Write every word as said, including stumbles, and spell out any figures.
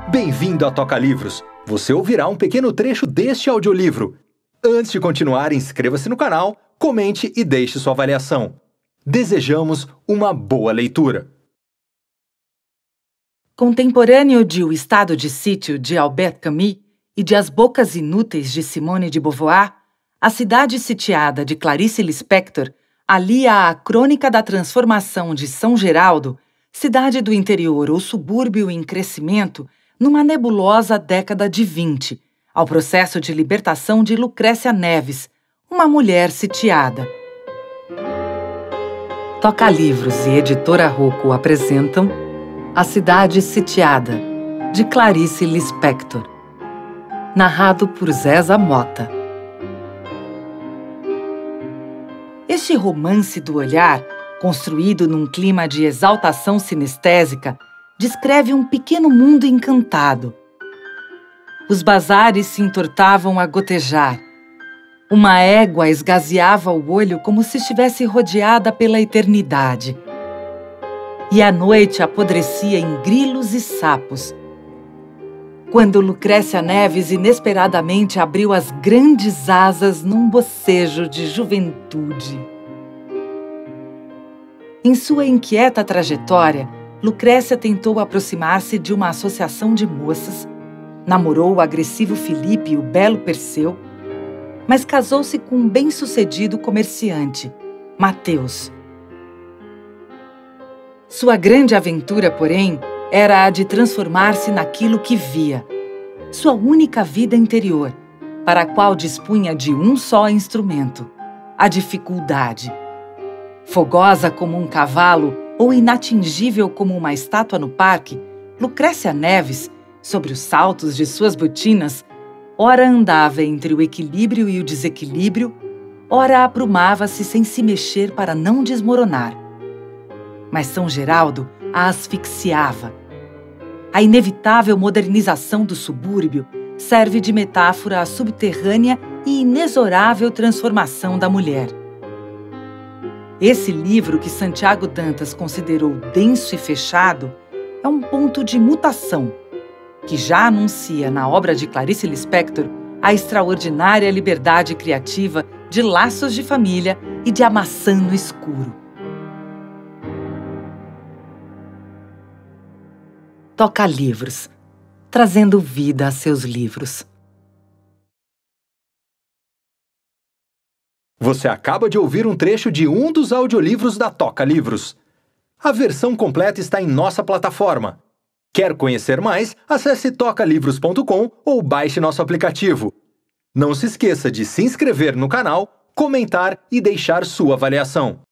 Bem-vindo a Toca Livros! Você ouvirá um pequeno trecho deste audiolivro. Antes de continuar, inscreva-se no canal, comente e deixe sua avaliação. Desejamos uma boa leitura. Contemporâneo de O Estado de Sítio, de Albert Camus, e de As Bocas Inúteis, de Simone de Beauvoir, A Cidade Sitiada, de Clarice Lispector, alia a crônica da transformação de São Geraldo, cidade do interior ou subúrbio em crescimento, numa nebulosa década de vinte, ao processo de libertação de Lucrécia Neves, uma mulher sitiada. Toca Livros e Editora Rocco apresentam A Cidade Sitiada, de Clarice Lispector. Narrado por Zésa Mota. Este romance do olhar, construído num clima de exaltação sinestésica, descreve um pequeno mundo encantado. Os bazares se entortavam a gotejar. Uma égua esgazeava o olho como se estivesse rodeada pela eternidade. E a noite apodrecia em grilos e sapos. Quando Lucrécia Neves inesperadamente abriu as grandes asas num bocejo de juventude. Em sua inquieta trajetória, Lucrécia tentou aproximar-se de uma associação de moças, namorou o agressivo Felipe e o belo Perseu, mas casou-se com um bem-sucedido comerciante, Mateus. Sua grande aventura, porém, era a de transformar-se naquilo que via, sua única vida interior, para a qual dispunha de um só instrumento, a dificuldade. Fogosa como um cavalo ou inatingível como uma estátua no parque, Lucrécia Neves, sobre os saltos de suas botinas, ora andava entre o equilíbrio e o desequilíbrio, ora aprumava-se sem se mexer para não desmoronar. Mas São Geraldo a asfixiava. A inevitável modernização do subúrbio serve de metáfora à subterrânea e inexorável transformação da mulher. Esse livro, que Santiago Dantas considerou denso e fechado, é um ponto de mutação, que já anuncia na obra de Clarice Lispector a extraordinária liberdade criativa de laços de família e de A Maçã no Escuro. Toca Livros, trazendo vida a seus livros. Você acaba de ouvir um trecho de um dos audiolivros da Toca Livros. A versão completa está em nossa plataforma. Quer conhecer mais? Acesse toca livros ponto com ou baixe nosso aplicativo. Não se esqueça de se inscrever no canal, comentar e deixar sua avaliação.